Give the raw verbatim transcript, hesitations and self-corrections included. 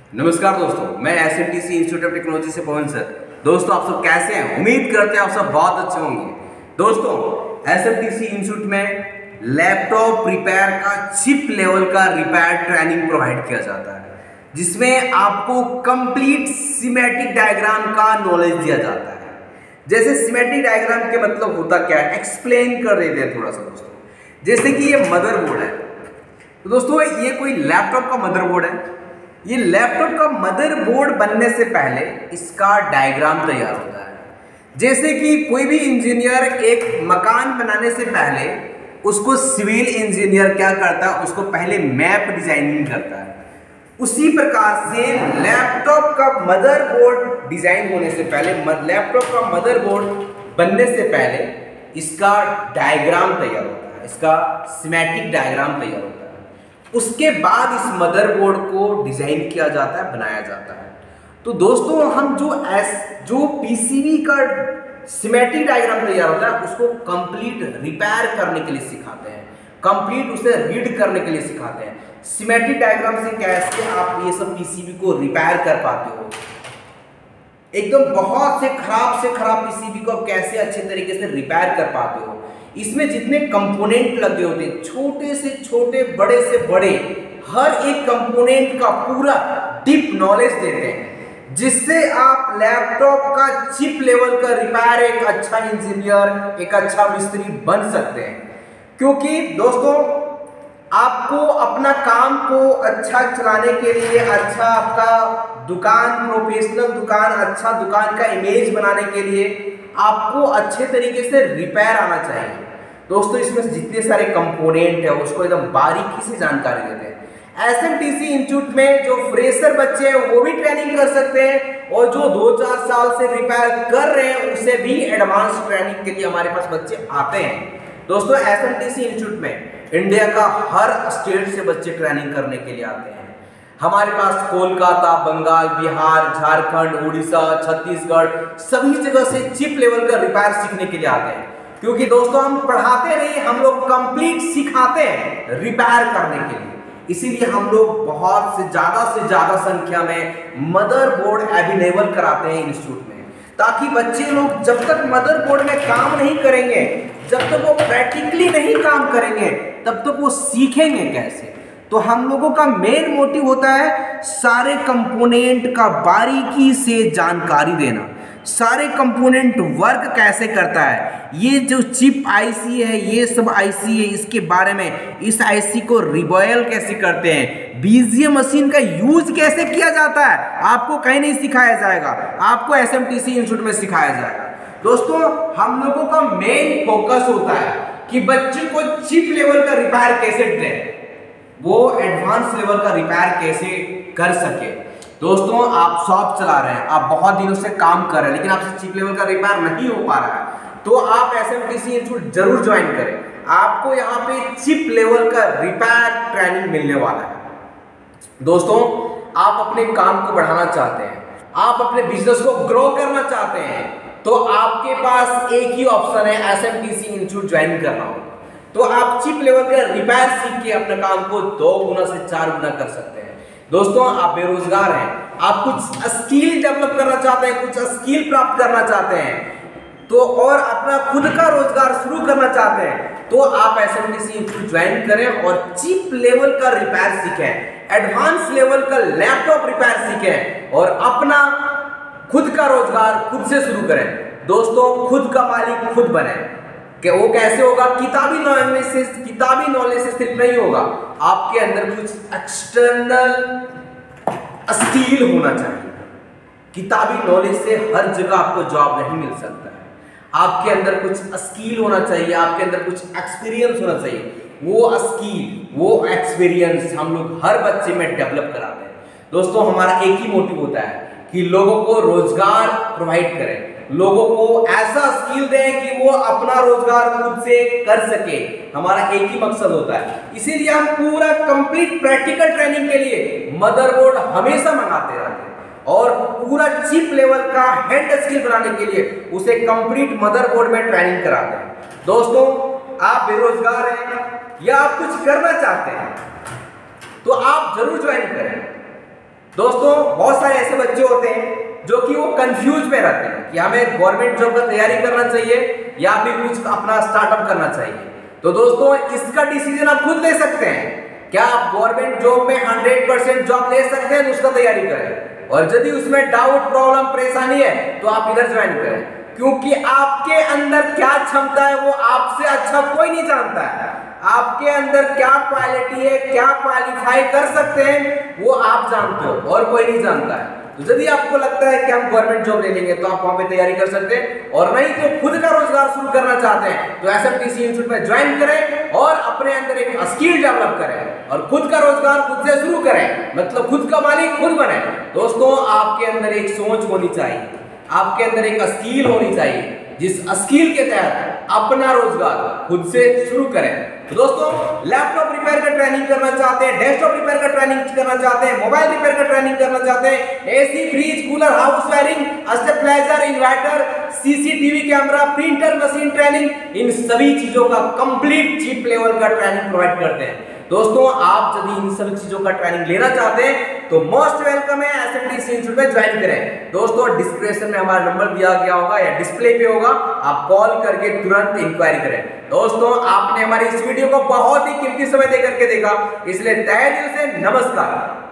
नमस्कार दोस्तों, मैं S M T C institute of technology से पवन सर। दोस्तों आप सब कैसे हैं? उम्मीद करते हैं आप सब बहुत अच्छे होंगे। दोस्तों S M T C institute में लैपटॉप रिपेयर का चिप लेवल का रिपेयर ट्रेनिंग प्रोवाइड किया जाता है, जिसमें आपको कंप्लीट सिमेटिक डायग्राम का नॉलेज दिया जाता है। जैसे सिमेटिक डायग्राम के मतलब होता क्या है, एक्सप्लेन कर देते हैं थोड़ा सा दोस्तों। जैसे कि ये मदरबोर्ड है, तो दोस्तों ये कोई लैपटॉप का मदरबोर्ड है। ये लैपटॉप का मदरबोर्ड बनने से पहले इसका डायग्राम तैयार होता है। जैसे कि कोई भी इंजीनियर एक मकान बनाने से पहले उसको सिविल इंजीनियर क्या करता है, उसको पहले मैप डिजाइनिंग करता है। उसी प्रकार से लैपटॉप का मदरबोर्ड डिजाइन होने से पहले, लैपटॉप का मदरबोर्ड बनने से पहले इसका डायग्राम तैयार होता है, इसका सिमेटिक डायग्राम तैयार होता है। उसके बाद इस मदरबोर्ड को डिजाइन किया जाता है, बनाया जाता है। तो दोस्तों हम जो एस जो पीसीबी का सिमेटिक डायग्राम तैयार होता है उसको कंप्लीट रिपेयर करने के लिए सिखाते हैं, कंप्लीट उसे रीड करने के लिए सिखाते हैं। सिमेटिक डायग्राम से कैसे आप ये सब पीसीबी को रिपेयर कर पाते हो, एकदम बहुत से खराब से खराब पीसीबी को कैसे अच्छे तरीके से रिपेयर कर पाते हो। इसमें जितने कंपोनेंट लगे होते हैं, छोटे से छोटे बड़े से बड़े, हर एक कंपोनेंट का पूरा डीप नॉलेज देते हैं, जिससे आप लैपटॉप का चिप लेवल का रिपेयर एक अच्छा इंजीनियर, एक अच्छा मिस्त्री बन सकते हैं। क्योंकि दोस्तों आपको अपना काम को अच्छा चलाने के लिए, अच्छा आपका दुकान, प्रोफेशनल दुकान, अच्छा दुकान का इमेज बनाने के लिए आपको अच्छे तरीके से रिपेयर आना चाहिए। दोस्तों इसमें जितने सारे कंपोनेंट है उसको एकदम बारीकी से जानकारी देते हैं। S M T C institute में जो फ्रेशर बच्चे हैं वो भी ट्रेनिंग कर सकते हैं, और जो दो चार साल से रिपेयर कर रहे हैं उसे भी एडवांस ट्रेनिंग के लिए हमारे पास बच्चे आते हैं। दोस्तों S M T C institute में इंडिया का हर स्टेट से बच्चे ट्रेनिंग करने के लिए आते हैं। हमारे पास कोलकाता, बंगाल, बिहार, झारखंड, उड़ीसा, छत्तीसगढ़, सभी जगह से चिप लेवल का रिपेयर सीखने के लिए आते हैं। क्योंकि दोस्तों हम पढ़ाते नहीं, हम लोग कंप्लीट सिखाते हैं रिपेयर करने के लिए। इसीलिए हम लोग बहुत से ज्यादा से ज्यादा संख्या में मदरबोर्ड अवेलेबल कराते हैं इंस्टीट्यूट में, ताकि बच्चे लोग जब तक मदरबोर्ड में काम नहीं करेंगे, जब तक वो प्रैक्टिकली नहीं काम करेंगे, तब तक वो सीखेंगे कैसे। तो हम लोगों का मेन मोटिव होता है सारे कंपोनेंट का बारीकी से जानकारी देना, सारे कंपोनेंट वर्क कैसे करता है, ये जो चिप आईसी है, ये सब आईसी है, इसके बारे में, इस आईसी को रिबॉयल कैसे करते हैं, बीजीएम मशीन का यूज कैसे किया जाता है, आपको कहीं नहीं सिखाया जाएगा, आपको S M T C institute में सिखाया जाएगा। दोस्तों हम लोगों का मेन फोकस होता है कि बच्चे को चिप लेवल का रिपेयर कैसे दें, वो एडवांस लेवल का रिपेयर कैसे कर सके। दोस्तों आप शॉप चला रहे हैं, आप बहुत दिनों से काम कर रहे हैं, लेकिन आपसे चिप लेवल का रिपेयर नहीं हो पा रहा है, तो आप S M T C institute जरूर ज्वाइन करें। आपको यहाँ पे चिप लेवल का रिपेयर ट्रेनिंग मिलने वाला है। दोस्तों आप अपने काम को बढ़ाना चाहते हैं, आप अपने बिजनेस को ग्रो करना चाहते हैं, तो आपके पास एक ही ऑप्शन है, S M T C institute join करना हो। तो आप चिप लेवल का रिपेयर सीख के अपने काम को दो गुना से चार गुना कर सकते हैं। दोस्तों आप बेरोजगार हैं, आप कुछ स्किल डेवलप करना चाहते हैं, कुछ स्किल प्राप्त करना चाहते हैं, तो और अपना खुद का रोजगार शुरू करना चाहते हैं, तो आप S M T C institute join करें और चिप लेवल का रिपेयर सीखें, एडवांस लेवल का लैपटॉप रिपेयर सीखें और अपना खुद का रोजगार खुद से शुरू करें। दोस्तों खुद का मालिक खुद बने। कि वो कैसे होगा? किताबी नॉलेज से, किताबी नॉलेज से सिर्फ नहीं होगा, आपके अंदर कुछ एक्सटर्नल स्किल होना चाहिए। किताबी नॉलेज से हर जगह आपको जॉब नहीं मिल सकता है, आपके अंदर कुछ स्किल होना चाहिए, आपके अंदर कुछ एक्सपीरियंस होना चाहिए। वो स्किल, वो एक्सपीरियंस हम लोग हर बच्चे में डेवलप कराते हैं। दोस्तों हमारा एक ही मोटिव होता है कि लोगों को रोजगार प्रोवाइड करें, लोगों को ऐसा स्किल दें कि वो अपना रोजगार खुद से कर सके। हमारा एक ही मकसद होता है। इसीलिए हम पूरा कंप्लीट प्रैक्टिकल ट्रेनिंग के लिए मदरबोर्ड हमेशा मंगाते रहते हैं, और पूरा चिप लेवल का हैंड स्किल बनाने के लिए उसे कंप्लीट मदरबोर्ड में ट्रेनिंग कराते हैं। दोस्तों आप बेरोजगार हैं या आप कुछ करना चाहते हैं, तो आप जरूर ज्वाइन करें। दोस्तों बहुत सारे ऐसे बच्चे होते हैं जो कि वो कंफ्यूज में रहते हैं कि हमें गवर्नमेंट जॉब का तैयारी करना चाहिए या फिर कुछ अपना स्टार्टअप करना चाहिए। तो दोस्तों इसका डिसीजन आप खुद ले सकते हैं। क्या आप गवर्नमेंट जॉब में हंड्रेड परसेंट जॉब ले सकते हैं तो उसका तैयारी करें, और यदि उसमें डाउट प्रॉब्लम परेशानी है तो आप इधर ज्वाइन करें, क्योंकि आपके अंदर क्या क्षमता है वो आपसे अच्छा कोई नहीं जानता है। आपके अंदर क्या क्वालिटी है, क्या क्वालिफाई कर सकते हैं वो आप जानते हो और कोई नहीं जानता है। तो यदि आपको लगता है कि हम गवर्नमेंट जॉब ले लेंगे तो आप वहां पे तैयारी कर सकते हैं, और नहीं तो खुद का रोजगार शुरू करना चाहते हैं तो एसएमटीसी इंस्टीट्यूट में ज्वाइन करें और अपने अंदर एक स्किल डेवलप करें और खुद का रोजगार खुद से शुरू करें, मतलब खुद का मालिक खुद बने। दोस्तों आपके अंदर एक सोच होनी चाहिए, आपके अंदर एक स्किल होनी चाहिए, जिस स्किल के तहत अपना रोजगार खुद से शुरू करें। तो दोस्तों लैपटॉप रिपेयर का ट्रेनिंग करना चाहते हैं, डेस्कटॉप रिपेयर का ट्रेनिंग करना चाहते हैं, मोबाइल रिपेयर का ट्रेनिंग करना चाहते हैं, AC, fridge, cooler, house wiring, stabiliser, inverter, CCTV camera, printer machine training, इन सभी चीजों का कंप्लीट चीप लेवल का ट्रेनिंग प्रोवाइड करते हैं। दोस्तों आप यदि इन सभी चीजों का ट्रेनिंग लेना चाहते हैं तो मोस्ट वेलकम है, एसएमटीसी इंस्टीट्यूट में ज्वाइन करें। दोस्तों डिस्क्रिप्शन में हमारा नंबर दिया गया होगा या डिस्प्ले पे होगा, आप कॉल करके तुरंत इंक्वायरी करें। दोस्तों आपने हमारी इस वीडियो को बहुत ही कीमती समय देकर के देखा, इसलिए तहे दिल से नमस्कार।